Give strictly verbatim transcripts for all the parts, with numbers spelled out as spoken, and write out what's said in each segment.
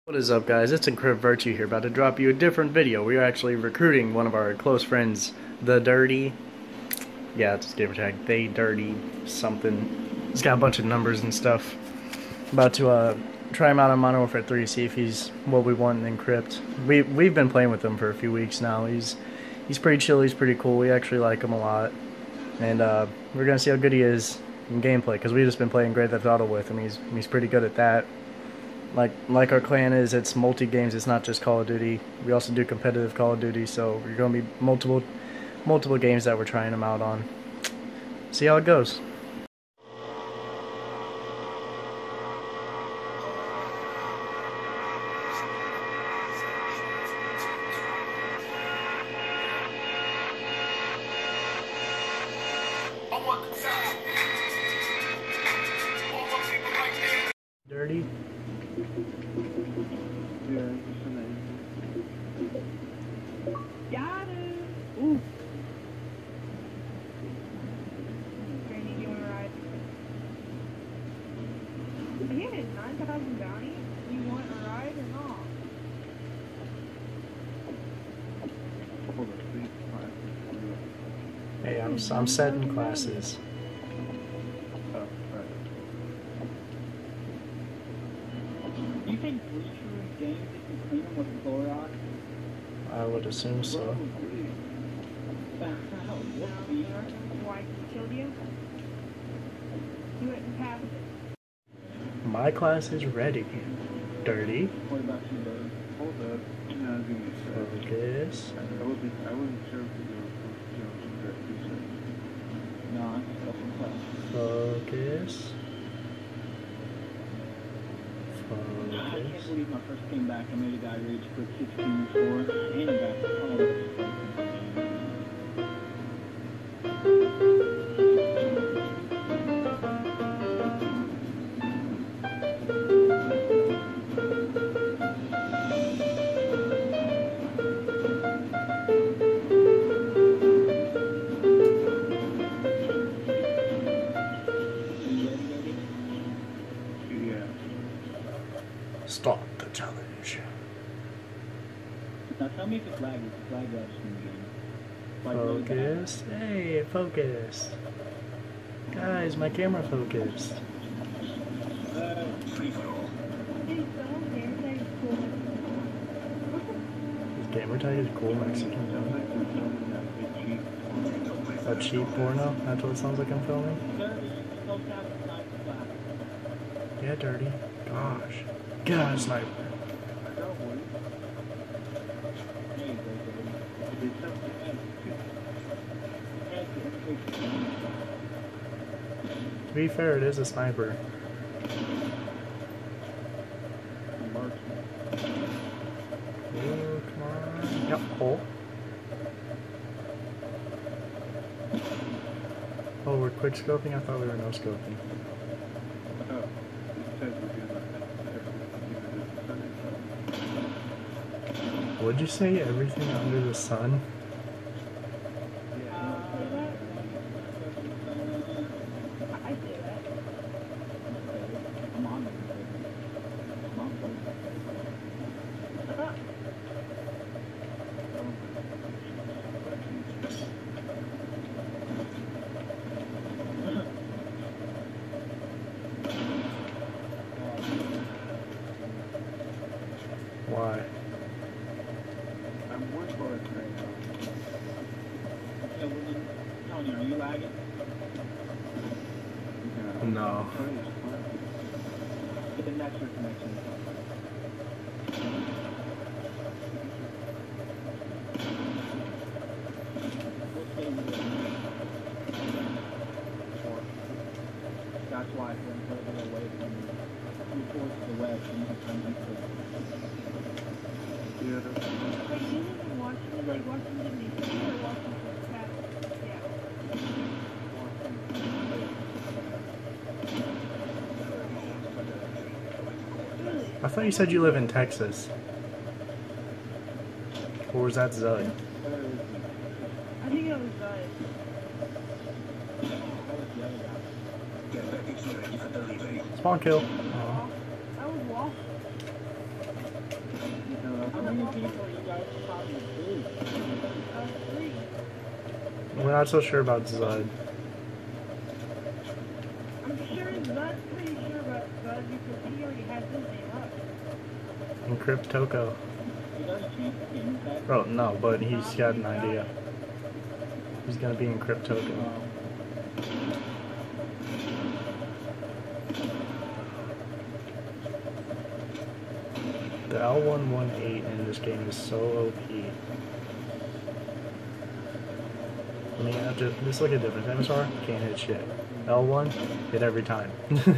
What is up, guys? It's Encrypt Virtue here, about to drop you a different video. We are actually recruiting one of our close friends, the Dirty. Yeah, it's his gamer tag, they Dirty something. He's got a bunch of numbers and stuff. About to uh, try him out on Modern Warfare three, see if he's what we want in Encrypt. We we've been playing with him for a few weeks now. He's he's pretty chill. He's pretty cool. We actually like him a lot, and uh, we're gonna see how good he is in gameplay because we've just been playing Grand Theft Auto with him. He's he's pretty good at that. Like like our clan is, it's multi games. It's not just Call of Duty. We also do competitive Call of Duty. So we're gonna be multiple multiple games that we're trying him out on. See how it goes. Dirty. Yeah, just a name. Got it! Ooh. Granny, you wanna ride? I hit it, nine thousand bounty. You want a ride or not? Hold on, three, five, Hey, I'm I'm setting classes. oh, right. Do you think Bleacher in games if you clean them with Clorox? I would assume so. Why he killed you? Do it and pass it. My class is ready. Dirty. What about you, Dave? Hold up. No, give me a sec. Focus. I wasn't, I wasn't sure if you were supposed to jump in that two seconds. No, I'm just up in class. Focus. I can't Focus. believe my first game back, I made a guy rage quit sixteen and four, and he got oh, that's fucking. Yeah. Start the challenge. Now tell me if it's lag, if it's lag ups in the game. Like really bad. Focus. Hey, focus. Guys, my camera focused. Uh, Hey, so, gamer tag is cool. His gamer tag is cool Mexican. A cheap porno? That's what it sounds like I'm filming? sir, you can close down the side of the class. Yeah, Dirty. Gosh. Get out of sniper. There you go, Dave. To be fair, it is a sniper. Oh, come on. Yep, hole. Oh, we're quick scoping? I thought we were no scoping. Would you say everything under the sun? I say that. I'm on it. I'm on it. Why? I'm working for it right now. Yeah, well, then, Tony, are you lagging? Yeah. No. But then that's your connection. What game is it? That's why if you're further away from you towards the west, you have time to enter. Yeah, that's Wait, you live in Washington, like Washington D C or Washington State? Yeah. Really? I thought you said you live in Texas. Or was that Zud? I think it was right. Spawn kill. Oh. That was waffle. many people you guys are talking to? Uh, three. We're not so sure about Zud. I'm sure Zud's pretty sure about Zud because he already has his name up. Encrypt Toko. He does cheat things that Oh, no, but he's got an idea. He's gonna be Encrypt Toko. um, The L one eighteen in this game is so O P. I mean, I just, just look at difference. M S R, can't hit shit. L one, hit every time.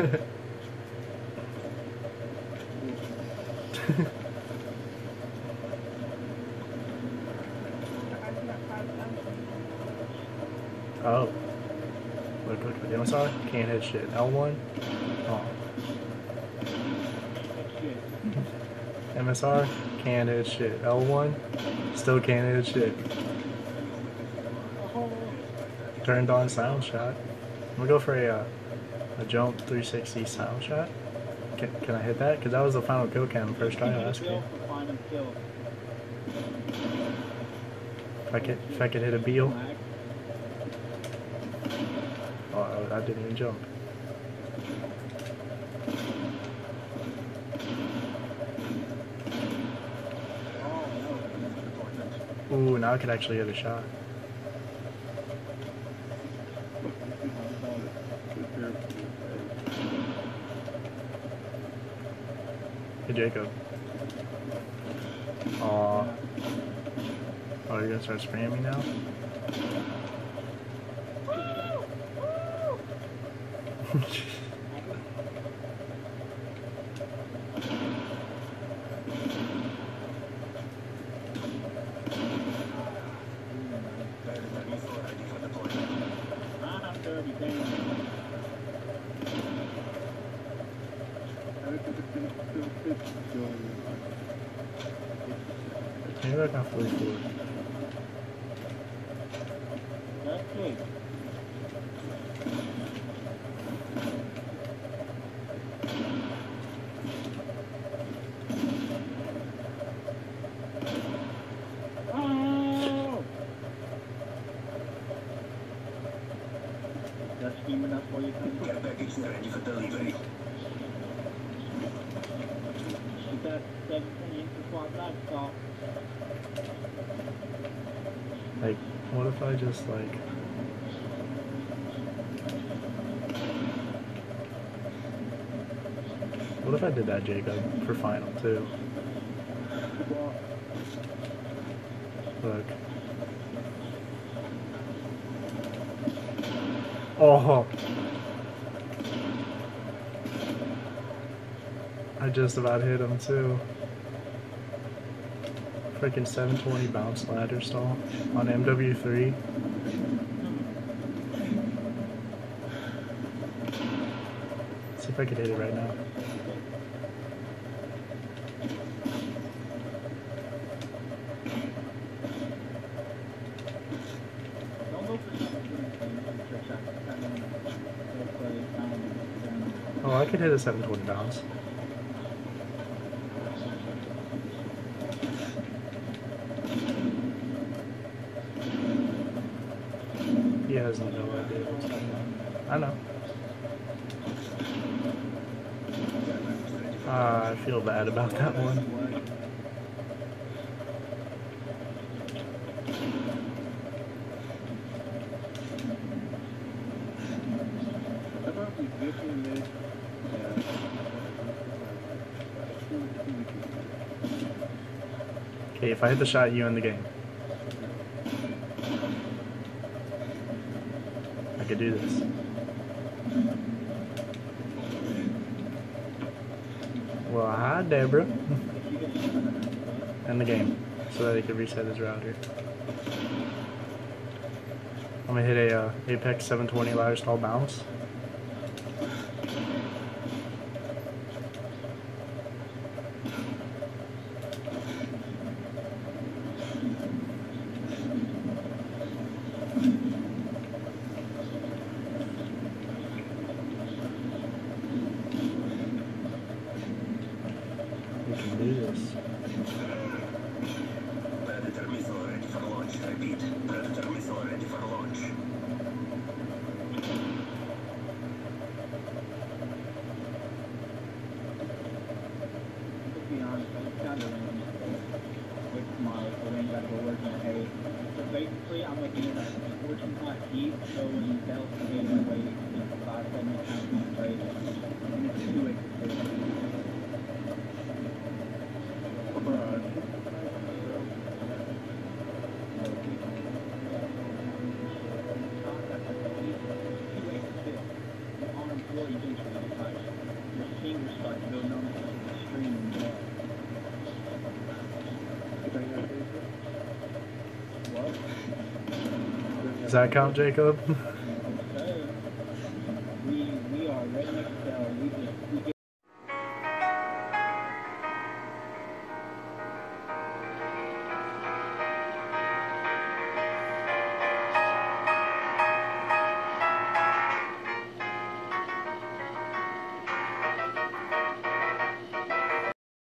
Oh. Look, look, look. M S R, can't hit shit. L one, oh. M S R, can't hit shit. L one, still can't hit shit. Turned on sound shot. I'm gonna go for a, uh, a jump three sixty sound shot. Can, can I hit that? Because that was the final kill cam first try last game. If I could, if I could hit a Beal. Oh, I didn't even jump. Ooh, now I could actually hit a shot. Hey, Jacob. Aw. Oh, you're gonna start spamming me now? Maybe I can fully forward. Care package ready for delivery. Like, what if I just like... What if I did that, Jacob, for final too? Look. Oh! I just about hit him too. Freaking seven twenty bounce ladder stall on M W three. Let's see if I can hit it right now. Oh, I could hit a seven twenty bounce. He has no idea what's going on. I know. Uh, I feel bad about that one. Okay, if I hit the shot, you end the game. I could do this. Well, hi, Deborah. End the game, so that he can reset his router. I'm gonna hit a uh, Apex seven twenty ladder stall bounce. We can do this. Predator missile ready for launch. Repeat. Predator missile ready for launch. To be honest, I found a range with my the range that we're working at. Hey, so basically, I'm looking at that fourteen hot heat, so when you belt to get away, it's five seventy pounds in place, and it's two eighty six. Bruh. Your fingers start to go numb because of the stream and blood. What? Does that count, Jacob?